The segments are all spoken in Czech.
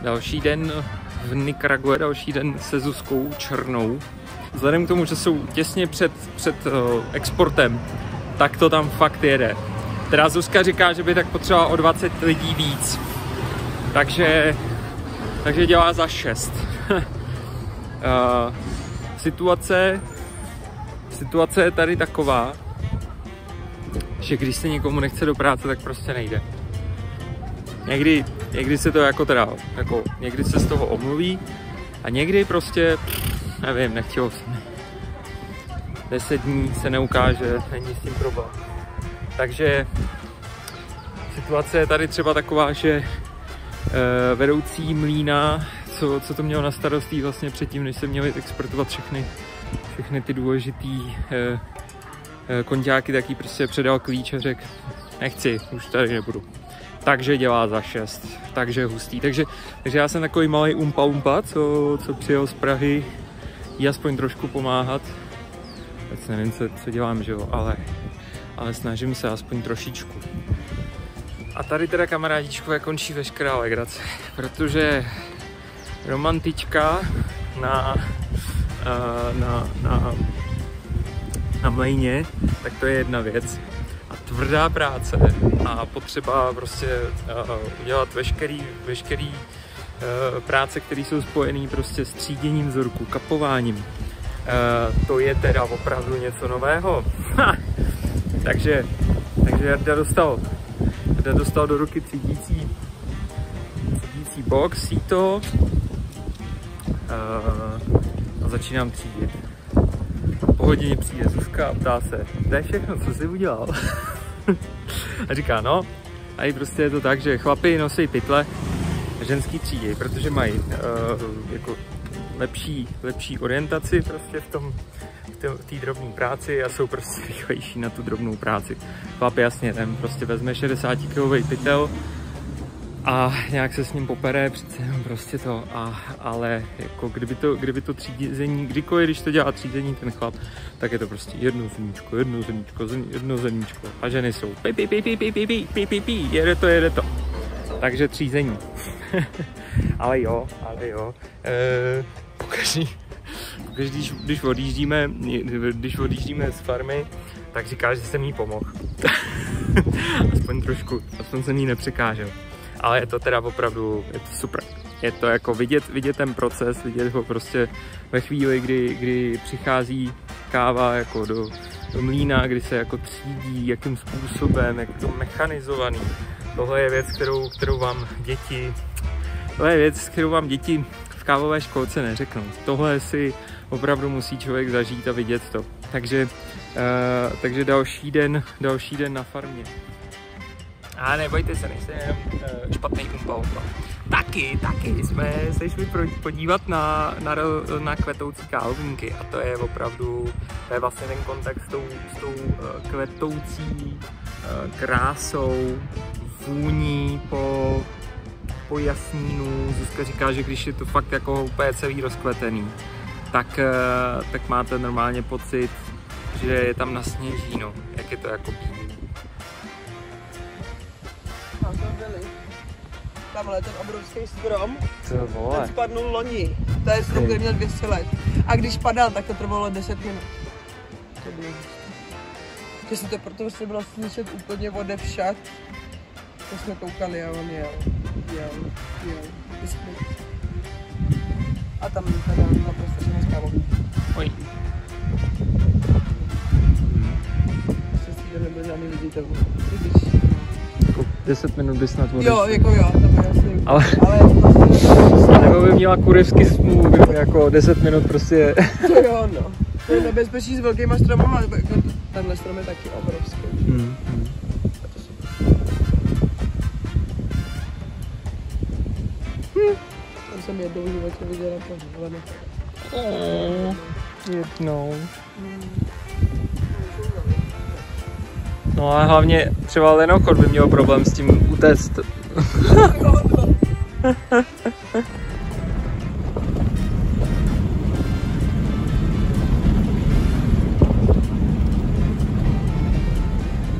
Další den v Nikarague, další den se Zuzkou Černou. Vzhledem k tomu, že jsou těsně před exportem, tak to tam fakt jede. Teda Zuzka říká, že by tak potřebovala o 20 lidí víc. Takže dělá za 6. Situace je tady taková, že když se někomu nechce do práce, tak prostě nejde. Někdy se to někdy se z toho omluví a někdy prostě, nevím, nechtělo se mi. 10 dní se neukáže, není s tím problém. Takže situace je tady třeba taková, že vedoucí mlýna, co to mělo na starosti vlastně předtím, než se měli exportovat všechny ty důležitý konťáky, tak jí prostě předal klíč a řekl, nechci, už tady nebudu. Takže dělá za 6, takže hustý. Takže já jsem takový malý umpa, co přijel z Prahy jí aspoň trošku pomáhat. Teď nevím, co dělám, že jo, ale snažím se aspoň trošičku. A tady teda, kamarádičkové, končí veškerá legrace, protože romantička na mlejně, tak to je jedna věc. A tvrdá práce a potřeba prostě udělat veškerý práce, které jsou spojené prostě s tříděním vzorku, kapováním. To je teda opravdu něco nového. Takže Jarda dostal do ruky třídící box, síto a začínám třídit. Po hodině přijde Zuzka a ptá se, to je všechno, co jsi udělal? A říká, no, a prostě je to tak, že chlapi nosí pytle a ženský třídí, protože mají jako lepší orientaci prostě v té drobné práci a jsou prostě rychlejší na tu drobnou práci. Chlap, jasně, ten prostě vezme 60 kg pytel a nějak se s ním popere, přece jenom prostě to, ale jako kdyby to třízení, kdykoliv, když to dělá třízení ten chlap, tak je to prostě jedno zrníčko a ženy jsou pi, jede to. Takže třízení. ale jo. Pokaždý, když odjíždíme z farmy, tak říká, že jsem jí pomohl. aspoň jsem jí nepřekážel. Ale je to teda opravdu, je to super. Je to jako vidět ten proces, vidět ho prostě ve chvíli, kdy přichází káva jako do mlýna, kdy se jako třídí, jakým způsobem, jak to mechanizovaný. Tohle je věc, kterou vám děti v kávové školce neřeknou. Tohle si opravdu musí člověk zažít a vidět to. Takže další den na farmě. A nebojte se, nejste jenom špatný umpa. Taky jsme se šli podívat na kvetoucí kávovníky a to je opravdu, to je vlastně ten kontakt s tou kvetoucí krásou, vůní po jasmínu. Zuzka říká, že když je to fakt jako úplně celý rozkvetený, tak máte normálně pocit, že je tam nasněží, no, jak je to jako bílý. Tamhle ten obrovský strom, ten spadnul loni, to je strom, který měl 200 let. A když padal, tak to trvalo 10 minut. To bylo že si to proto se bylo slyšet úplně odevšad. To jsme koukali a on jel. A tam teda naprosto se neskávový. Oj. Že nebyl žádný viditel. 10 minut by snad odešli. Jo, to by jasný. Ale nebo by měla kurevsky smůlu, jako 10 minut prostě. To jo, no. To je nebezpečí s velkýma stromama, jako tenhle strom je taky obrovský. Tam jsem jednou v životě viděla to, ale ne. Jednou. No a hlavně třeba lenochod by měl problém s tím utéct.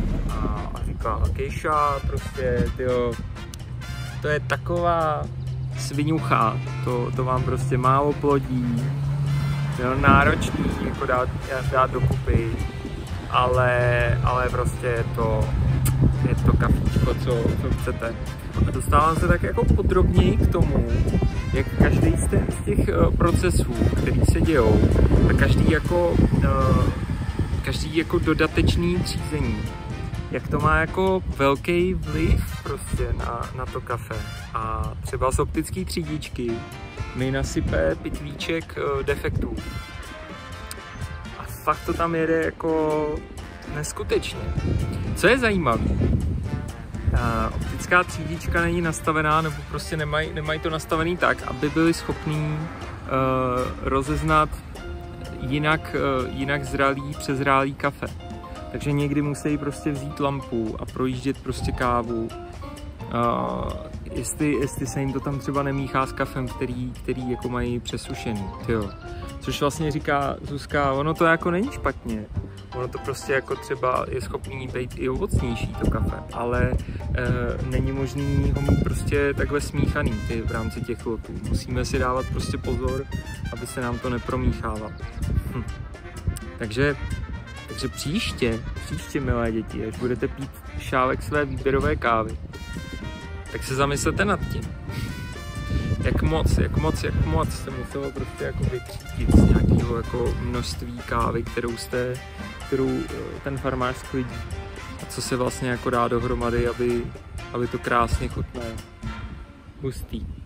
A říká Kejša, prostě tyjo, to je taková sviňucha, to vám prostě málo plodí, jo, náročný jako dát dokupy, ale prostě je to kafíčko, co chcete. A dostávám se tak jako podrobněji k tomu, jak každý z těch procesů, který se dějou, a každý jako dodatečný třízení, jak to má jako velký vliv prostě na to kafe. A třeba z optické třídičky mi nasype pytlíček defektů. A fakt to tam jede jako neskutečně. Co je zajímavé, optická třídička není nastavená, nebo prostě nemají to nastavený tak, aby byli schopní rozeznat jinak přezrálý kafe. Takže někdy musí prostě vzít lampu a projíždět prostě kávu, jestli se jim to tam třeba nemíchá s kafem, který jako mají přesušený, jo. Což vlastně říká Zuzka, ono to jako není špatně, ono to prostě jako třeba je schopný být i ovocnější to kafe, ale není možný ho mít prostě takhle smíchaný v rámci těch lotů. Musíme si dávat prostě pozor, aby se nám to nepromíchávalo. Takže příště, milé děti, až budete pít šálek své výběrové kávy, tak se zamyslete nad tím, jak moc se muselo prostě jako vytřídit z nějakého jako množství kávy, kterou ten farmář sklidí. A co se vlastně jako dá dohromady, aby to krásně chutnalo. Hustý.